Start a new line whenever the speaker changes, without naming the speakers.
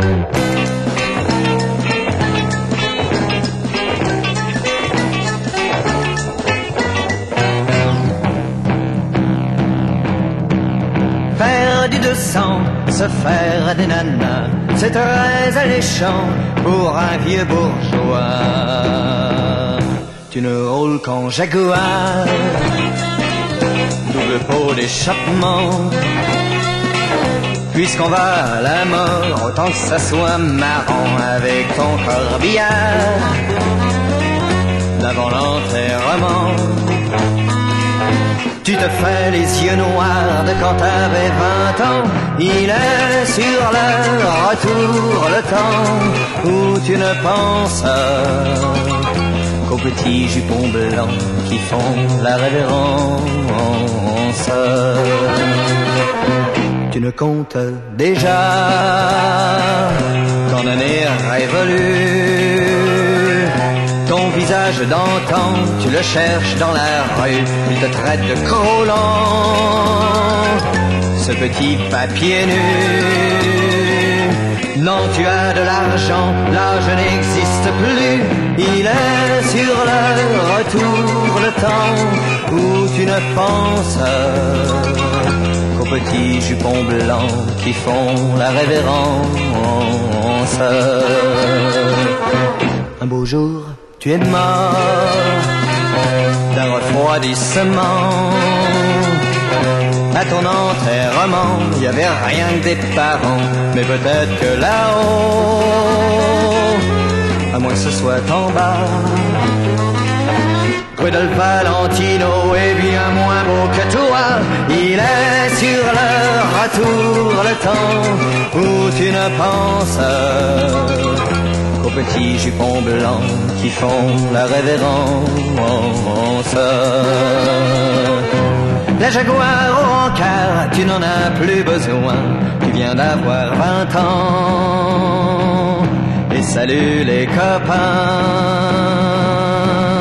Faire du 200, se faire des nanas, c'est très alléchant pour un vieux bourgeois. Tu ne roules qu'en Jaguar, double pot d'échappement. Puisqu'on va à la mort, autant que ça soit marrant avec ton corbillard d'avant l'enterrement. Tu te fais les yeux noirs de quand t'avais 20 ans. Il est sur le retour le temps où tu ne penses qu'aux petits jupons blancs qui font la révérence. Tu ne comptes déjà qu'en année révolue. Ton visage d'antan, tu le cherches dans la rue, il te traite de Collant, ce petit papier nu. Non, tu as de l'argent, l'âge n'existe plus. Il est sur le retour le temps où tu ne penses qu'aux petits jupons blancs qui font la révérence. Un beau jour, tu es mort d'un refroidissement. À ton enterrement, il n'y avait rien que des parents, mais peut-être que là-haut, à moins que ce soit en bas, Rudolph Valentino est bien moins beau que toi. Il est sur le retour le temps où tu ne penses qu'aux petits jupons blancs qui font la révérence. La Jaguar au rencard, tu n'en as plus besoin. Tu viens d'avoir 20 ans. Et salut les copains.